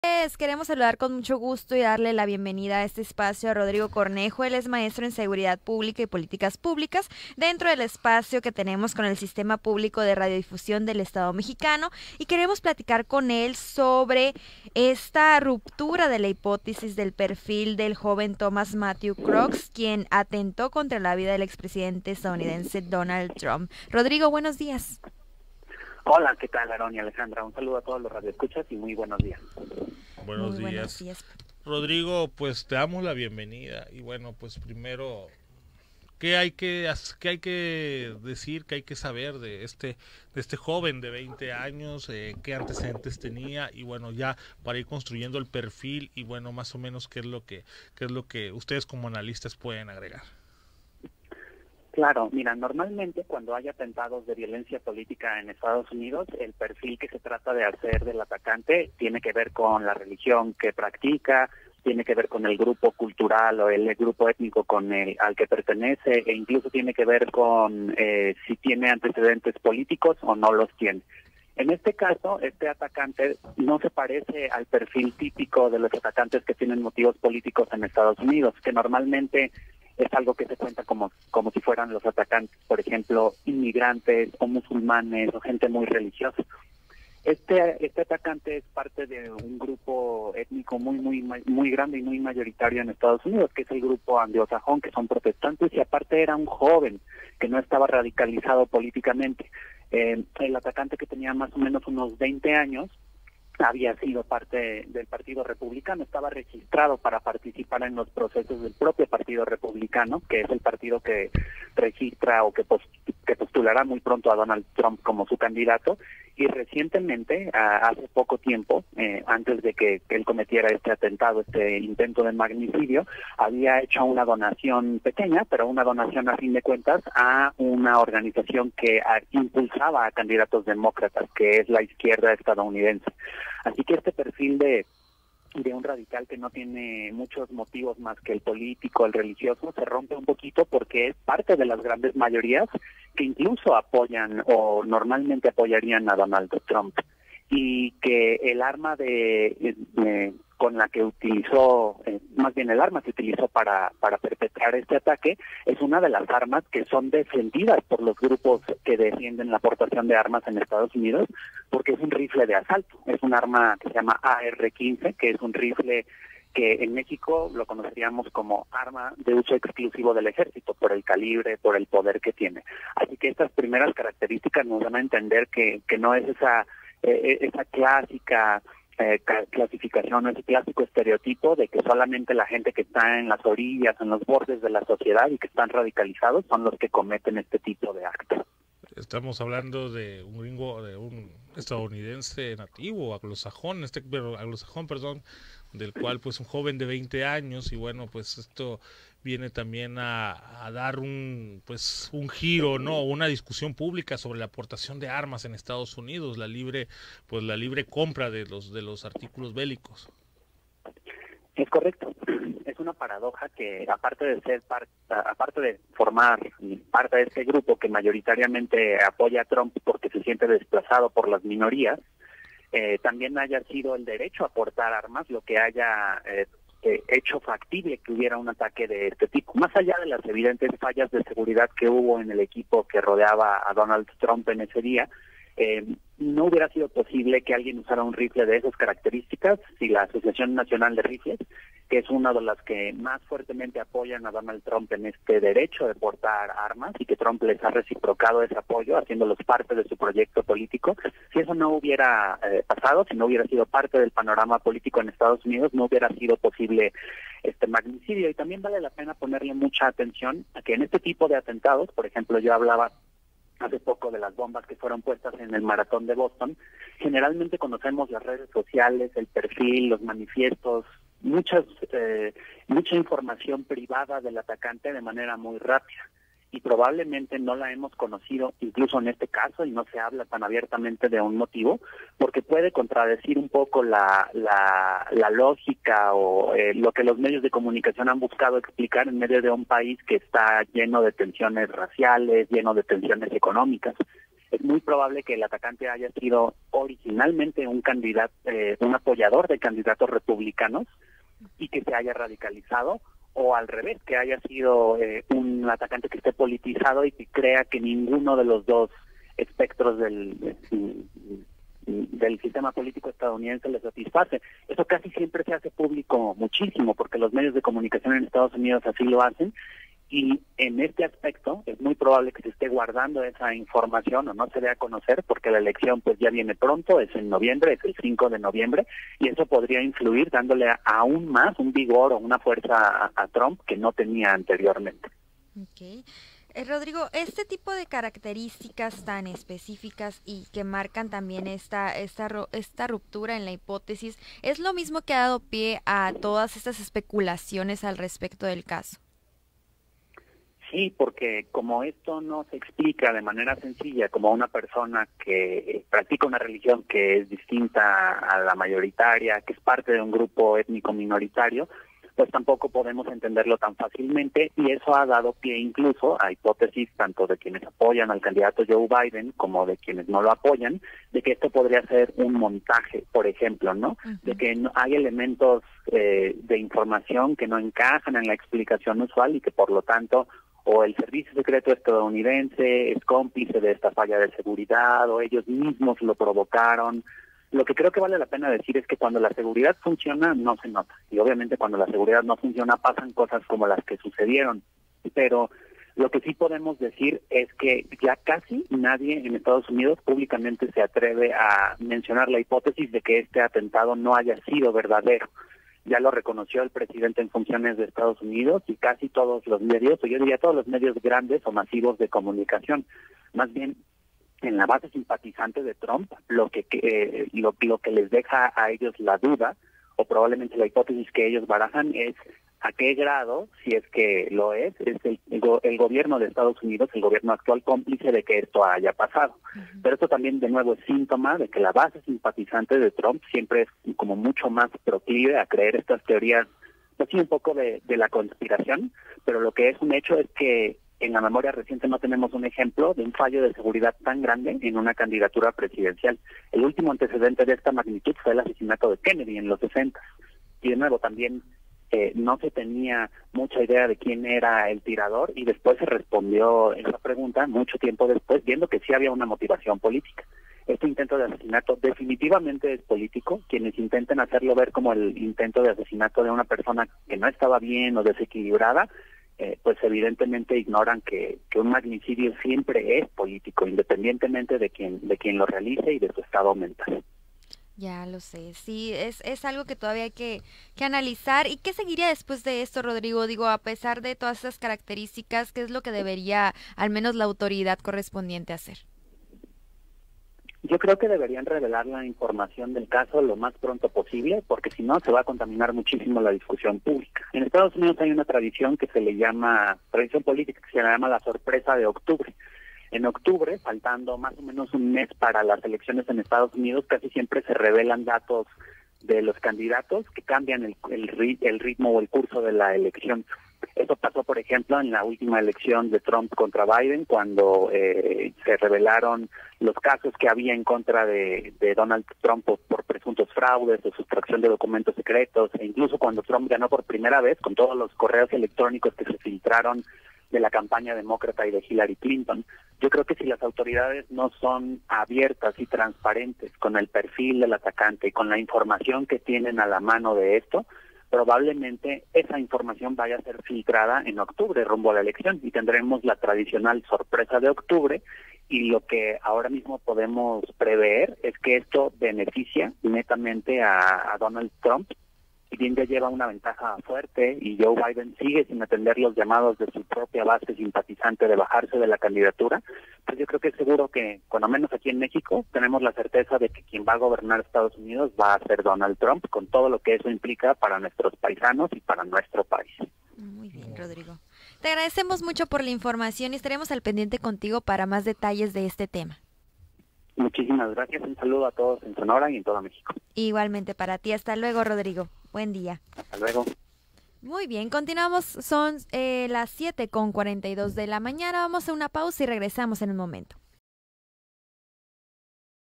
Queremos saludar con mucho gusto y darle la bienvenida a este espacio a Rodrigo Cornejo. Él es maestro en Seguridad Pública y Políticas Públicas dentro del espacio que tenemos con el Sistema Público de Radiodifusión del Estado Mexicano, y queremos platicar con él sobre esta ruptura de la hipótesis del perfil del joven Thomas Matthew Crooks, quien atentó contra la vida del expresidente estadounidense Donald Trump. Rodrigo, buenos días. Hola, ¿qué tal, Aaron y Alejandra? Un saludo a todos los radioescuchas y muy buenos días. Buenos Muy buenos días. días. Rodrigo, pues te damos la bienvenida y bueno, pues primero, ¿qué hay que decir, qué hay que saber de este joven de 20 años, qué antecedentes tenía y bueno, ya para ir construyendo el perfil y bueno, más o menos qué es lo que ustedes como analistas pueden agregar? Claro, mira, normalmente cuando hay atentados de violencia política en Estados Unidos, el perfil que se trata de hacer del atacante tiene que ver con la religión que practica, tiene que ver con el grupo cultural o el grupo étnico al que pertenece, e incluso tiene que ver con si tiene antecedentes políticos o no los tiene. En este caso, este atacante no se parece al perfil típico de los atacantes que tienen motivos políticos en Estados Unidos, que normalmente es algo que se cuenta como si fueran los atacantes, por ejemplo, inmigrantes o musulmanes o gente muy religiosa. Este atacante es parte de un grupo étnico muy grande y muy mayoritario en Estados Unidos, que es el grupo anglosajón, que son protestantes, y aparte era un joven que no estaba radicalizado políticamente. El atacante, que tenía más o menos unos 20 años, había sido parte del Partido Republicano, estaba registrado para participar en los procesos del propio Partido Republicano, que es el partido que registra o que postulará muy pronto a Donald Trump como su candidato, y recientemente, hace poco tiempo, antes de que él cometiera este atentado, este intento de magnicidio, había hecho una donación pequeña, pero una donación a fin de cuentas, a una organización que impulsaba a candidatos demócratas, que es la izquierda estadounidense. Así que este perfil de un radical que no tiene muchos motivos más que el político, el religioso, se rompe un poquito porque es parte de las grandes mayorías que incluso apoyan o normalmente apoyarían a Donald Trump, y que el arma con la que utilizó, más bien el arma que utilizó para perpetrar este ataque, es una de las armas que son defendidas por los grupos que defienden la aportación de armas en Estados Unidos, porque es un rifle de asalto, es un arma que se llama AR-15, que es un rifle que en México lo conoceríamos como arma de uso exclusivo del ejército, por el calibre, por el poder que tiene. Así que estas primeras características nos dan a entender que no es esa clásica clasificación, ese clásico estereotipo de que solamente la gente que está en las orillas, en los bordes de la sociedad y que están radicalizados son los que cometen este tipo de actos. Estamos hablando de un gringo, de un estadounidense nativo, anglosajón, perdón, del cual pues un joven de 20 años y bueno, pues esto viene también a dar un giro, ¿no? Una discusión pública sobre la aportación de armas en Estados Unidos, la libre compra de los artículos bélicos. Es correcto. Es una paradoja que, aparte de formar parte de este grupo que mayoritariamente apoya a Trump porque se siente desplazado por las minorías, también haya sido el derecho a portar armas lo que haya hecho factible que hubiera un ataque de este tipo. Más allá de las evidentes fallas de seguridad que hubo en el equipo que rodeaba a Donald Trump en ese día, no hubiera sido posible que alguien usara un rifle de esas características si la Asociación Nacional de Rifles, que es una de las que más fuertemente apoyan a Donald Trump en este derecho de portar armas, y que Trump les ha reciprocado ese apoyo, haciéndolos parte de su proyecto político. Si eso no hubiera pasado, si no hubiera sido parte del panorama político en Estados Unidos, no hubiera sido posible este magnicidio. Y también vale la pena ponerle mucha atención a que en este tipo de atentados, por ejemplo, yo hablaba hace poco de las bombas que fueron puestas en el maratón de Boston, generalmente conocemos las redes sociales, el perfil, los manifiestos, mucha información privada del atacante de manera muy rápida. y probablemente no la hemos conocido incluso en este caso, y no se habla tan abiertamente de un motivo, porque puede contradecir un poco la lógica o lo que los medios de comunicación han buscado explicar en medio de un país que está lleno de tensiones raciales, lleno de tensiones económicas. es muy probable que el atacante haya sido originalmente un candidato, un apoyador de candidatos republicanos y que se haya radicalizado, o al revés, que haya sido un atacante que esté politizado y que crea que ninguno de los dos espectros del sistema político estadounidense le satisface. Eso casi siempre se hace público muchísimo, porque los medios de comunicación en Estados Unidos así lo hacen, y en este aspecto es muy probable que se esté guardando esa información o no se dé a conocer, porque la elección pues ya viene pronto, es en noviembre, es el 5 de noviembre, y eso podría influir dándole aún más un vigor o una fuerza a Trump que no tenía anteriormente. Okay. Rodrigo, este tipo de características tan específicas y que marcan también esta ruptura en la hipótesis, ¿es lo mismo que ha dado pie a todas estas especulaciones al respecto del caso? Sí, porque como esto no se explica de manera sencilla, como una persona que practica una religión que es distinta a la mayoritaria, que es parte de un grupo étnico minoritario, pues tampoco podemos entenderlo tan fácilmente, y eso ha dado pie incluso a hipótesis tanto de quienes apoyan al candidato Joe Biden como de quienes no lo apoyan, de que esto podría ser un montaje, por ejemplo, ¿no? De que hay elementos de información que no encajan en la explicación usual y que por lo tanto o el servicio secreto estadounidense es cómplice de esta falla de seguridad o ellos mismos lo provocaron. Lo que creo que vale la pena decir es que cuando la seguridad funciona no se nota, y obviamente cuando la seguridad no funciona pasan cosas como las que sucedieron, pero lo que sí podemos decir es que ya casi nadie en Estados Unidos públicamente se atreve a mencionar la hipótesis de que este atentado no haya sido verdadero. Ya lo reconoció el presidente en funciones de Estados Unidos y casi todos los medios, o yo diría todos los medios grandes o masivos de comunicación. Más bien, en la base simpatizante de Trump, lo que les deja a ellos la duda, o probablemente la hipótesis que ellos barajan, es a qué grado, si es que lo es el gobierno de Estados Unidos, el gobierno actual, cómplice de que esto haya pasado. Pero esto también, de nuevo, es síntoma de que la base simpatizante de Trump siempre es como mucho más proclive a creer estas teorías, pues sí, un poco de la conspiración, pero lo que es un hecho es que en la memoria reciente no tenemos un ejemplo de un fallo de seguridad tan grande en una candidatura presidencial. El último antecedente de esta magnitud fue el asesinato de Kennedy en los 60. Y de nuevo también no se tenía mucha idea de quién era el tirador, y después se respondió esa pregunta mucho tiempo después, viendo que sí había una motivación política. Este intento de asesinato definitivamente es político. Quienes intenten hacerlo ver como el intento de asesinato de una persona que no estaba bien o desequilibrada, pues evidentemente ignoran que un magnicidio siempre es político, independientemente de quien lo realice y de su estado mental. Ya lo sé, sí, es algo que todavía hay que analizar. ¿Y qué seguiría después de esto, Rodrigo? Digo, a pesar de todas esas características, ¿qué es lo que debería al menos la autoridad correspondiente hacer? Yo creo que deberían revelar la información del caso lo más pronto posible, porque si no se va a contaminar muchísimo la discusión pública. En Estados Unidos hay una tradición que se le llama, tradición política que se llama la sorpresa de octubre. En octubre, faltando más o menos un mes para las elecciones en Estados Unidos, casi siempre se revelan datos de los candidatos que cambian el ritmo o el curso de la elección. Eso pasó, por ejemplo, en la última elección de Trump contra Biden, cuando se revelaron los casos que había en contra de Donald Trump por presuntos fraudes o sustracción de documentos secretos, e incluso cuando Trump ganó por primera vez con todos los correos electrónicos que se filtraron de la campaña demócrata y de Hillary Clinton. Yo creo que si las autoridades no son abiertas y transparentes con el perfil del atacante y con la información que tienen a la mano de esto, probablemente esa información vaya a ser filtrada en octubre rumbo a la elección y tendremos la tradicional sorpresa de octubre, y lo que ahora mismo podemos prever es que esto beneficia netamente a Donald Trump. Si bien ya lleva una ventaja fuerte y Joe Biden sigue sin atender los llamados de su propia base simpatizante de bajarse de la candidatura, pues yo creo que es seguro que, cuando menos aquí en México, tenemos la certeza de que quien va a gobernar Estados Unidos va a ser Donald Trump, con todo lo que eso implica para nuestros paisanos y para nuestro país. Muy bien, Rodrigo. Te agradecemos mucho por la información y estaremos al pendiente contigo para más detalles de este tema. Muchísimas gracias. Un saludo a todos en Sonora y en todo México. Igualmente para ti. Hasta luego, Rodrigo. Buen día. Hasta luego. Muy bien, continuamos. Son las 7:42 de la mañana. Vamos a una pausa y regresamos en un momento.